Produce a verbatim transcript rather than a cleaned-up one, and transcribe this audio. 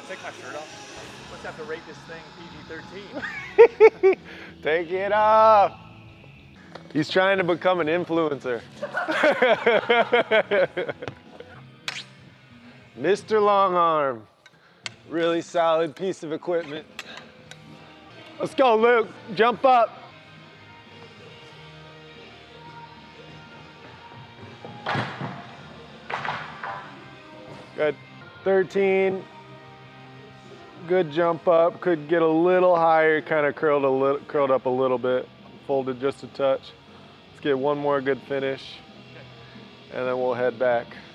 take my shirt off? Let's have to rate this thing P G thirteen. Take it off. He's trying to become an influencer. Mister Longarm. Really solid piece of equipment. Let's go, Luke. Jump up. Good. thirteen. Good jump up. Could get a little higher. Kind of curled a little, curled up a little bit. Folded just a touch. Let's get one more good finish, and then we'll head back.